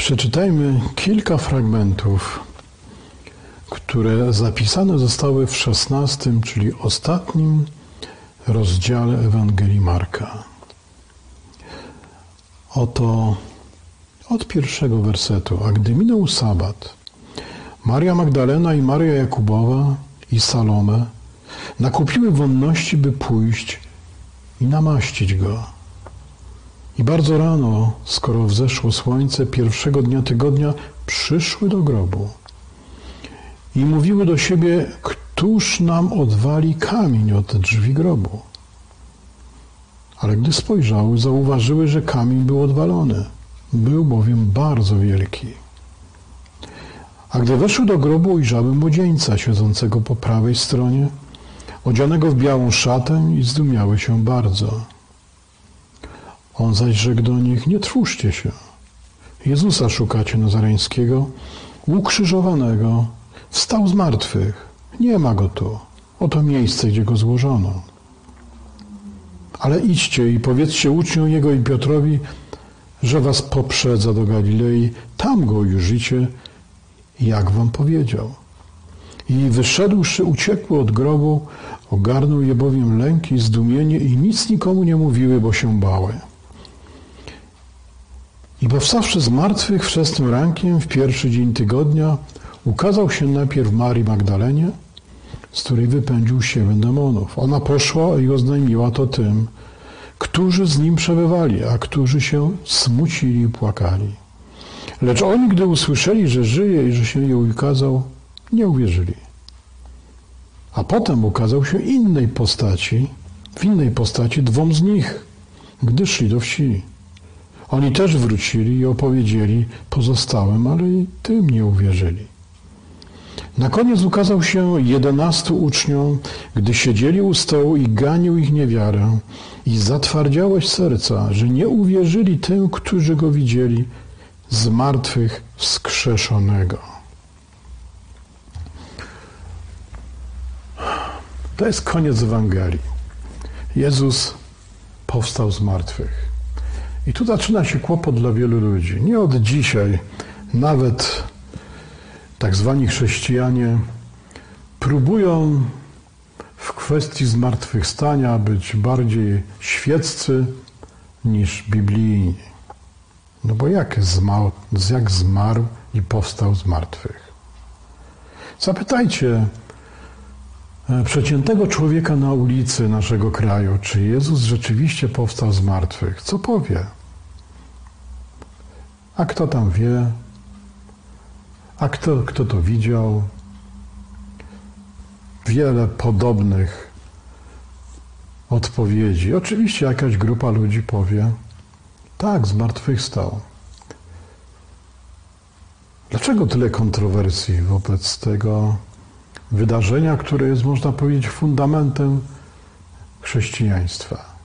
Przeczytajmy kilka fragmentów, które zapisane zostały w 16, czyli ostatnim rozdziale Ewangelii Marka. Oto od pierwszego wersetu. A gdy minął sabat, Maria Magdalena i Maria Jakubowa i Salome nakupiły wonności, by pójść i namaścić go. I bardzo rano, skoro wzeszło słońce pierwszego dnia tygodnia, przyszły do grobu i mówiły do siebie, któż nam odwali kamień od drzwi grobu? Ale gdy spojrzały, zauważyły, że kamień był odwalony. Był bowiem bardzo wielki. A gdy weszły do grobu, ujrzały młodzieńca siedzącego po prawej stronie, odzianego w białą szatę i zdumiały się bardzo. On zaś rzekł do nich, nie trwóżcie się. Jezusa szukacie Nazareńskiego, ukrzyżowanego, wstał z martwych. Nie ma go tu. Oto miejsce, gdzie go złożono. Ale idźcie i powiedzcie uczniom Jego i Piotrowi, że was poprzedza do Galilei, tam go ujrzycie, jak wam powiedział. I wyszedłszy, uciekły od grobu, ogarnął je bowiem lęk i zdumienie i nic nikomu nie mówiły, bo się bały. I powstawszy z martwych wczesnym rankiem w pierwszy dzień tygodnia, ukazał się najpierw Marii Magdalenie, z której wypędził 7 demonów. Ona poszła i oznajmiła to tym, którzy z nim przebywali, a którzy się smucili i płakali. Lecz oni, gdy usłyszeli, że żyje i że się jej ukazał, nie uwierzyli. A potem ukazał się w innej postaci 2 z nich, gdy szli do wsi. Oni też wrócili i opowiedzieli pozostałym, ale i tym nie uwierzyli. Na koniec ukazał się 11 uczniom, gdy siedzieli u stołu i ganił ich niewiarę i zatwardziałość serca, że nie uwierzyli tym, którzy go widzieli, z martwych wskrzeszonego. To jest koniec Ewangelii. Jezus powstał z martwych. I tu zaczyna się kłopot dla wielu ludzi. Nie od dzisiaj, nawet tak zwani chrześcijanie próbują w kwestii zmartwychwstania być bardziej świeccy niż biblijni. No bo jak zmarł i powstał z martwych? Zapytajcie przeciętnego człowieka na ulicy naszego kraju, czy Jezus rzeczywiście powstał z martwych. Co powie? A kto tam wie? A kto to widział? Wiele podobnych odpowiedzi. Oczywiście jakaś grupa ludzi powie, tak, zmartwychwstał. Dlaczego tyle kontrowersji wobec tego wydarzenia, które jest, można powiedzieć, fundamentem chrześcijaństwa?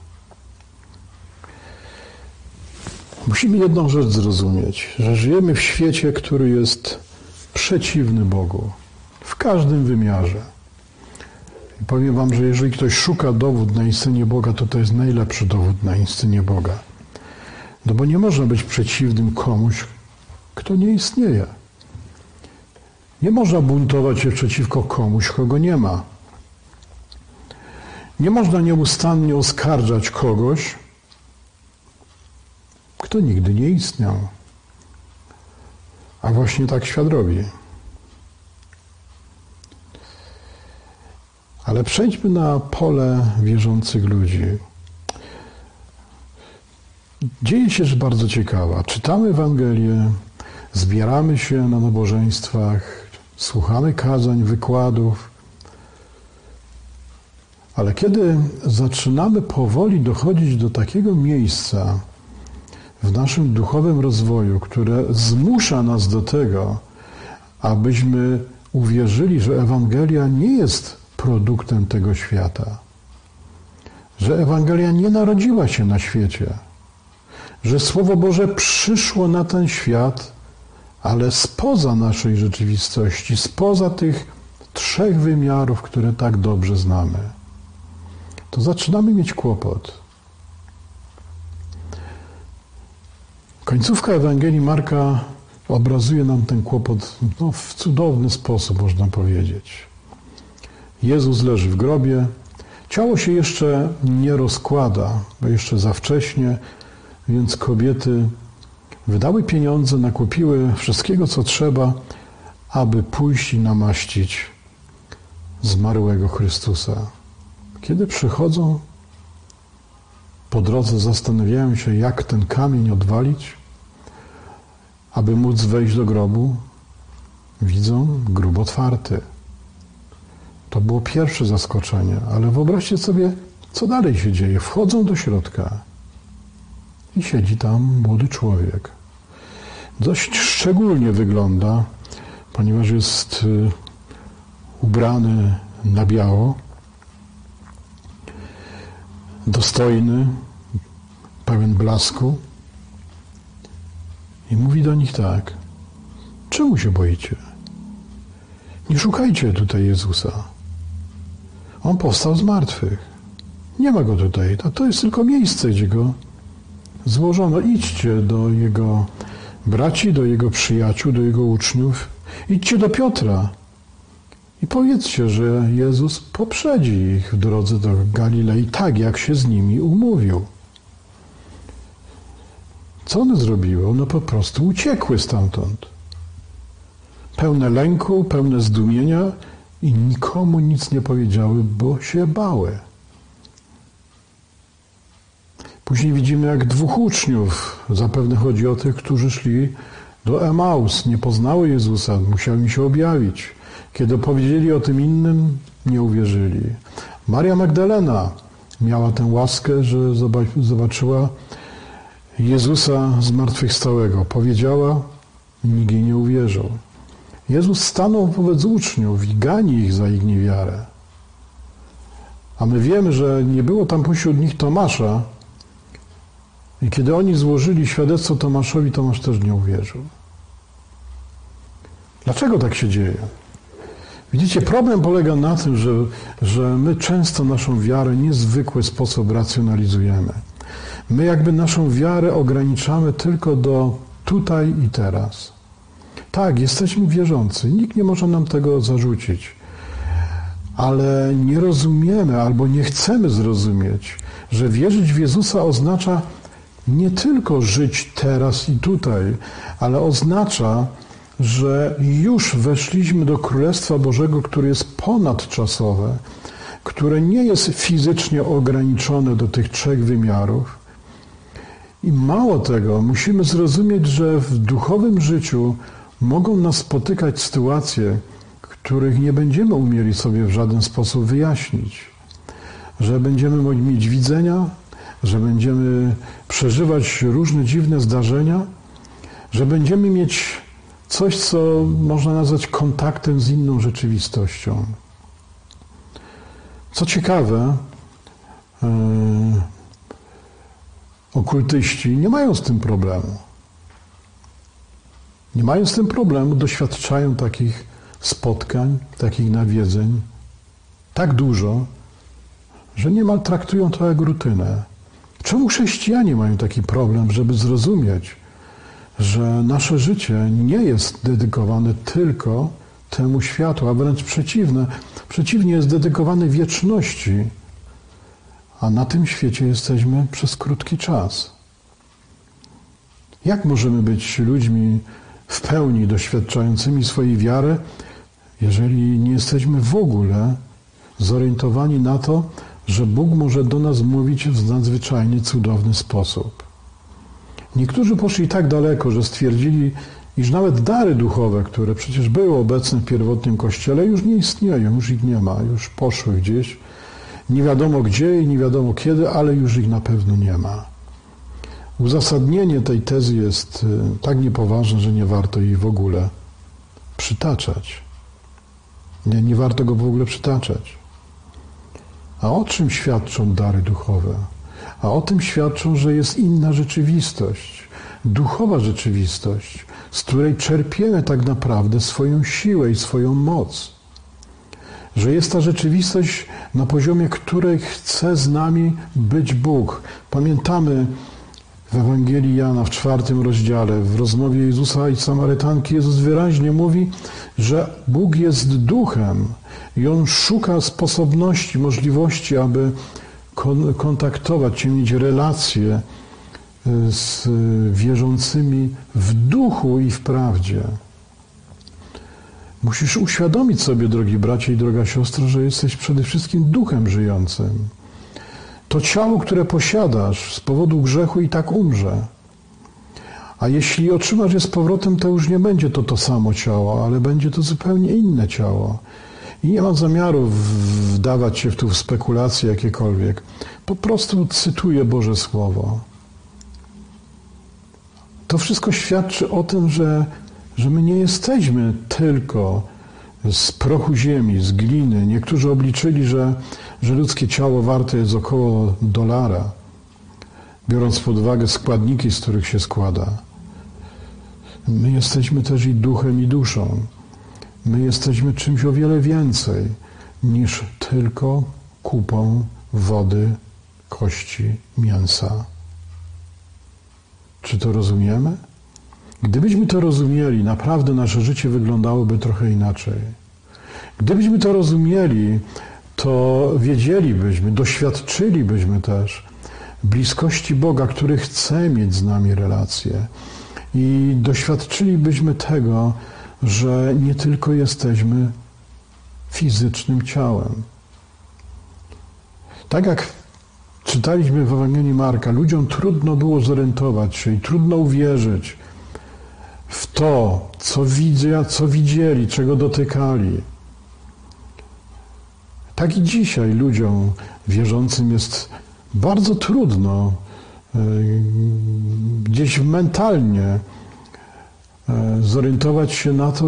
Musimy jedną rzecz zrozumieć, że żyjemy w świecie, który jest przeciwny Bogu w każdym wymiarze. I powiem wam, że jeżeli ktoś szuka dowód na istnienie Boga, to jest najlepszy dowód na istnienie Boga. No bo nie można być przeciwnym komuś, kto nie istnieje. Nie można buntować się przeciwko komuś, kogo nie ma. Nie można nieustannie oskarżać kogoś, kto nigdy nie istniał. A właśnie tak świat robi. Ale przejdźmy na pole wierzących ludzi. Dzieje się rzecz bardzo ciekawa. Czytamy Ewangelię, zbieramy się na nabożeństwach, słuchamy kazań, wykładów, ale kiedy zaczynamy powoli dochodzić do takiego miejsca w naszym duchowym rozwoju, które zmusza nas do tego, abyśmy uwierzyli, że Ewangelia nie jest produktem tego świata, że Ewangelia nie narodziła się na świecie, że Słowo Boże przyszło na ten świat, ale spoza naszej rzeczywistości, spoza tych 3 wymiarów, które tak dobrze znamy, to zaczynamy mieć kłopot. Końcówka Ewangelii Marka obrazuje nam ten kłopot w cudowny sposób, można powiedzieć. Jezus leży w grobie, ciało się jeszcze nie rozkłada, bo jeszcze za wcześnie, więc kobiety wydały pieniądze, nakupiły wszystkiego, co trzeba, aby pójść i namaścić zmarłego Chrystusa. Kiedy przychodzą, po drodze zastanawiają się, jak ten kamień odwalić, aby móc wejść do grobu. Widzą grób otwarty. To było pierwsze zaskoczenie, ale wyobraźcie sobie, co dalej się dzieje. Wchodzą do środka i siedzi tam młody człowiek. Dość szczególnie wygląda, ponieważ jest ubrany na biało, dostojny, pełen blasku i mówi do nich tak: czemu się boicie? Nie szukajcie tutaj Jezusa. On powstał z martwych. Nie ma Go tutaj. To jest tylko miejsce, gdzie Go złożono. Idźcie do Jego braci, do Jego przyjaciół, do Jego uczniów. Idźcie do Piotra i powiedzcie, że Jezus poprzedzi ich w drodze do Galilei, tak jak się z nimi umówił. Co one zrobiły? One po prostu uciekły stamtąd. Pełne lęku, pełne zdumienia i nikomu nic nie powiedziały, bo się bały. Później widzimy, jak dwóch uczniów, zapewne chodzi o tych, którzy szli do Emaus, nie poznały Jezusa, musiał im się objawić. Kiedy powiedzieli o tym innym, nie uwierzyli. Maria Magdalena miała tę łaskę, że zobaczyła Jezusa zmartwychwstałego. Powiedziała, nikt jej nie uwierzył. Jezus stanął wobec uczniów i gani ich za ich niewiarę. A my wiemy, że nie było tam pośród nich Tomasza i kiedy oni złożyli świadectwo Tomaszowi, Tomasz też nie uwierzył. Dlaczego tak się dzieje? Widzicie, problem polega na tym, że my często naszą wiarę w niezwykły sposób racjonalizujemy. My jakby naszą wiarę ograniczamy tylko do tutaj i teraz. Tak, jesteśmy wierzący, nikt nie może nam tego zarzucić, ale nie rozumiemy albo nie chcemy zrozumieć, że wierzyć w Jezusa oznacza nie tylko żyć teraz i tutaj, ale oznacza, że już weszliśmy do Królestwa Bożego, które jest ponadczasowe, które nie jest fizycznie ograniczone do tych 3 wymiarów. I mało tego, musimy zrozumieć, że w duchowym życiu mogą nas spotykać sytuacje, których nie będziemy umieli sobie w żaden sposób wyjaśnić. Że będziemy mieć widzenia, że będziemy przeżywać różne dziwne zdarzenia, że będziemy mieć coś, co można nazwać kontaktem z inną rzeczywistością. Co ciekawe, okultyści nie mają z tym problemu. Nie mają z tym problemu, doświadczają takich spotkań, takich nawiedzeń tak dużo, że niemal traktują to jak rutynę. Czemu chrześcijanie mają taki problem, żeby zrozumieć, że nasze życie nie jest dedykowane tylko temu światu, a wręcz przeciwnie, jest dedykowane wieczności, a na tym świecie jesteśmy przez krótki czas. Jak możemy być ludźmi w pełni doświadczającymi swojej wiary, jeżeli nie jesteśmy w ogóle zorientowani na to, że Bóg może do nas mówić w nadzwyczajnie cudowny sposób. Niektórzy poszli tak daleko, że stwierdzili, iż nawet dary duchowe, które przecież były obecne w pierwotnym Kościele, już nie istnieją, już ich nie ma, już poszły gdzieś, nie wiadomo gdzie i nie wiadomo kiedy, ale już ich na pewno nie ma. Uzasadnienie tej tezy jest tak niepoważne, że nie warto jej w ogóle przytaczać. Nie warto go w ogóle przytaczać. A o czym świadczą dary duchowe? A o tym świadczą, że jest inna rzeczywistość, duchowa rzeczywistość, z której czerpiemy tak naprawdę swoją siłę i swoją moc. Że jest ta rzeczywistość, na poziomie której chce z nami być Bóg. Pamiętamy W Ewangelii Jana w 4 rozdziale, w rozmowie Jezusa i Samarytanki, Jezus wyraźnie mówi, że Bóg jest duchem i On szuka sposobności, możliwości, aby kontaktować się, mieć relacje z wierzącymi w duchu i w prawdzie. Musisz uświadomić sobie, drogi bracie i droga siostro, że jesteś przede wszystkim duchem żyjącym. To ciało, które posiadasz z powodu grzechu i tak umrze. A jeśli otrzymasz je z powrotem, to już nie będzie to samo ciało, ale będzie to zupełnie inne ciało. I nie mam zamiaru wdawać się w spekulacje jakiekolwiek. Po prostu cytuję Boże Słowo. To wszystko świadczy o tym, że my nie jesteśmy tylko z prochu ziemi, z gliny. Niektórzy obliczyli, że ludzkie ciało warte jest około $1, biorąc pod uwagę składniki, z których się składa. My jesteśmy też i duchem, i duszą. My jesteśmy czymś o wiele więcej niż tylko kupą wody, kości, mięsa. Czy to rozumiemy? Gdybyśmy to rozumieli, naprawdę nasze życie wyglądałoby trochę inaczej. Gdybyśmy to rozumieli, to wiedzielibyśmy, doświadczylibyśmy też bliskości Boga, który chce mieć z nami relacje. I doświadczylibyśmy tego, że nie tylko jesteśmy fizycznym ciałem. Tak jak czytaliśmy w Ewangelii Marka, ludziom trudno było zorientować się i trudno uwierzyć w to, co widzieli, czego dotykali. Tak i dzisiaj ludziom wierzącym jest bardzo trudno gdzieś mentalnie zorientować się na to,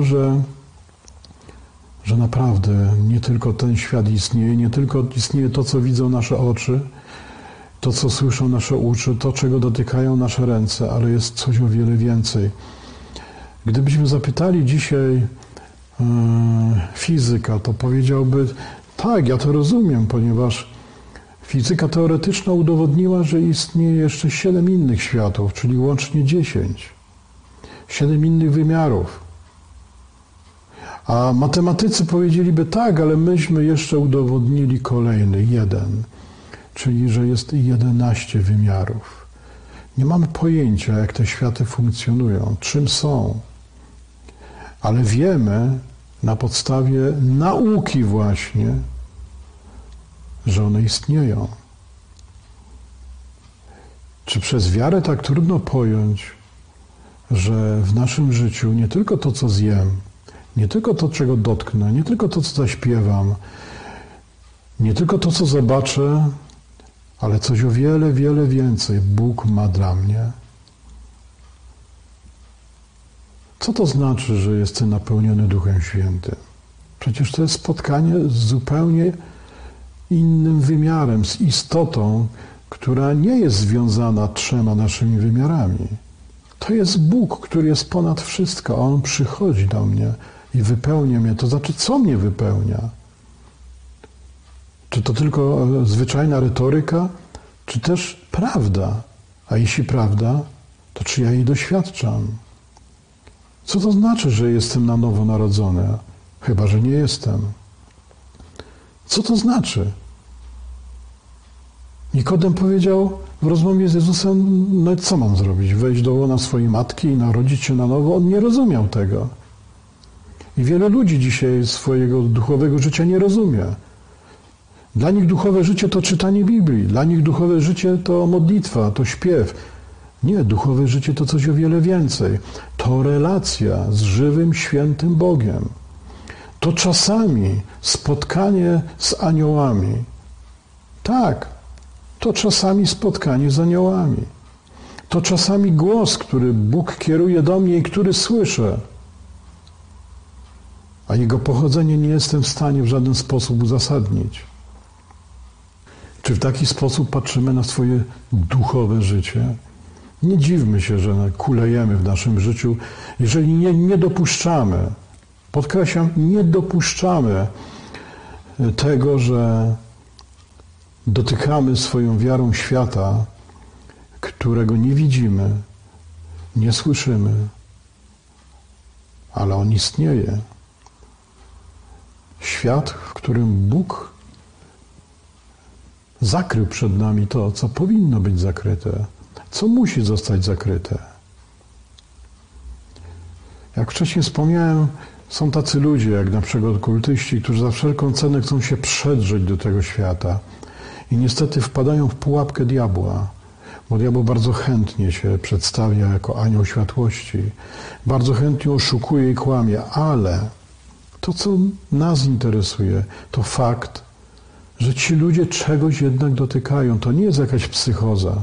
że naprawdę nie tylko ten świat istnieje, nie tylko istnieje to, co widzą nasze oczy, to, co słyszą nasze uszy, to, czego dotykają nasze ręce, ale jest coś o wiele więcej. Gdybyśmy zapytali dzisiaj fizyka, to powiedziałby, tak, ja to rozumiem, ponieważ fizyka teoretyczna udowodniła, że istnieje jeszcze 7 innych światów, czyli łącznie 10. 7 innych wymiarów. A matematycy powiedzieliby tak, ale myśmy jeszcze udowodnili kolejny, 1, czyli że jest 11 wymiarów. Nie mamy pojęcia, jak te światy funkcjonują, czym są, ale wiemy na podstawie nauki właśnie, że one istnieją. Czy przez wiarę tak trudno pojąć, że w naszym życiu nie tylko to, co zjem, nie tylko to, czego dotknę, nie tylko to, co zaśpiewam, nie tylko to, co zobaczę, ale coś o wiele, wiele więcej Bóg ma dla mnie? Co to znaczy, że jestem napełniony Duchem Świętym? Przecież to jest spotkanie z zupełnie innym wymiarem, z istotą, która nie jest związana 3 naszymi wymiarami. To jest Bóg, który jest ponad wszystko, a On przychodzi do mnie i wypełnia mnie. To znaczy, co mnie wypełnia? Czy to tylko zwyczajna retoryka, czy też prawda? A jeśli prawda, to czy ja jej doświadczam? Co to znaczy, że jestem na nowo narodzony? Chyba że nie jestem. Co to znaczy? Nikodem powiedział w rozmowie z Jezusem, no co mam zrobić? Wejść do łona swojej matki i narodzić się na nowo? On nie rozumiał tego. I wiele ludzi dzisiaj swojego duchowego życia nie rozumie. Dla nich duchowe życie to czytanie Biblii. Dla nich duchowe życie to modlitwa, to śpiew. Nie, duchowe życie to coś o wiele więcej. To relacja z żywym, świętym Bogiem. To czasami spotkanie z aniołami. Tak, to czasami spotkanie z aniołami. To czasami głos, który Bóg kieruje do mnie i który słyszę. A jego pochodzenie nie jestem w stanie w żaden sposób uzasadnić. Czy w taki sposób patrzymy na swoje duchowe życie? Nie dziwmy się, że kulejemy w naszym życiu, jeżeli nie dopuszczamy, podkreślam, nie dopuszczamy tego, że dotykamy swoją wiarą świata, którego nie widzimy, nie słyszymy, ale on istnieje. Świat, w którym Bóg zakrył przed nami to, co powinno być zakryte, co musi zostać zakryte. Jak wcześniej wspomniałem, są tacy ludzie, jak na przykład okultyści, którzy za wszelką cenę chcą się przedrzeć do tego świata i niestety wpadają w pułapkę diabła, bo diabeł bardzo chętnie się przedstawia jako anioł światłości, bardzo chętnie oszukuje i kłamie, ale to, co nas interesuje, to fakt, że ci ludzie czegoś jednak dotykają. To nie jest jakaś psychoza.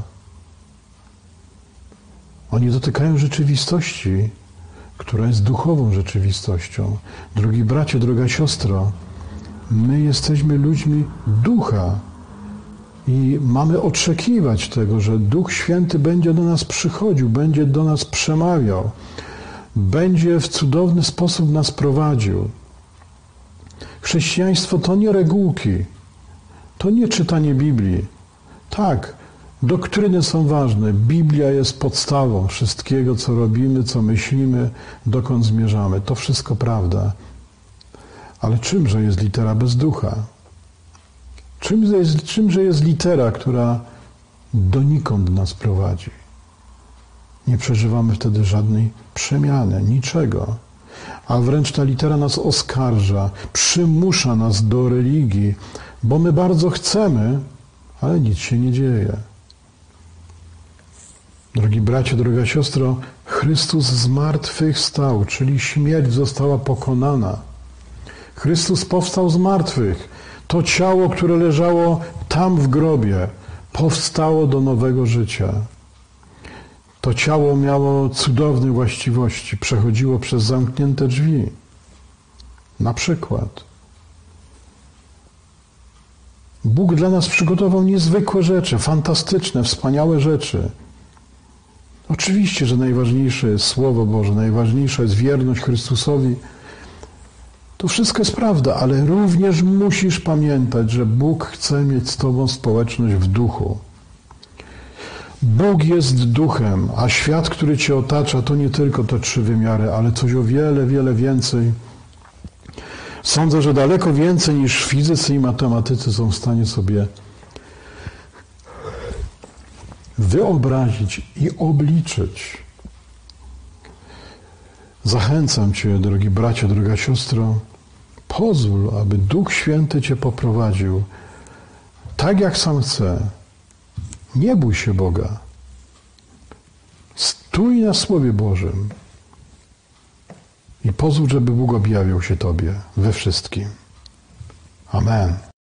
Oni dotykają rzeczywistości, która jest duchową rzeczywistością. Drogi bracie, droga siostro, my jesteśmy ludźmi ducha i mamy oczekiwać tego, że Duch Święty będzie do nas przychodził, będzie do nas przemawiał, będzie w cudowny sposób nas prowadził. Chrześcijaństwo to nie regułki, to nie czytanie Biblii. Tak, doktryny są ważne. Biblia jest podstawą wszystkiego, co robimy, co myślimy, dokąd zmierzamy. To wszystko prawda. Ale czymże jest litera bez ducha? Czymże jest litera, która donikąd nas prowadzi? Nie przeżywamy wtedy żadnej przemiany, niczego. A wręcz ta litera nas oskarża, przymusza nas do religii, bo my bardzo chcemy, ale nic się nie dzieje. Drogi bracie, droga siostro, Chrystus zmartwychwstał, czyli śmierć została pokonana. Chrystus powstał z martwych. To ciało, które leżało tam w grobie, powstało do nowego życia. To ciało miało cudowne właściwości, przechodziło przez zamknięte drzwi. Na przykład Bóg dla nas przygotował niezwykłe rzeczy, fantastyczne, wspaniałe rzeczy. Oczywiście, że najważniejsze jest Słowo Boże, najważniejsza jest wierność Chrystusowi. To wszystko jest prawda, ale również musisz pamiętać, że Bóg chce mieć z Tobą społeczność w duchu. Bóg jest duchem, a świat, który Cię otacza, to nie tylko te 3 wymiary, ale coś o wiele, wiele więcej. Sądzę, że daleko więcej niż fizycy i matematycy są w stanie sobie wyobrazić i obliczyć. Zachęcam Cię, drogi bracie, droga siostro, pozwól, aby Duch Święty Cię poprowadził tak, jak sam chce. Nie bój się Boga. Stój na Słowie Bożym i pozwól, żeby Bóg objawiał się Tobie we wszystkim. Amen.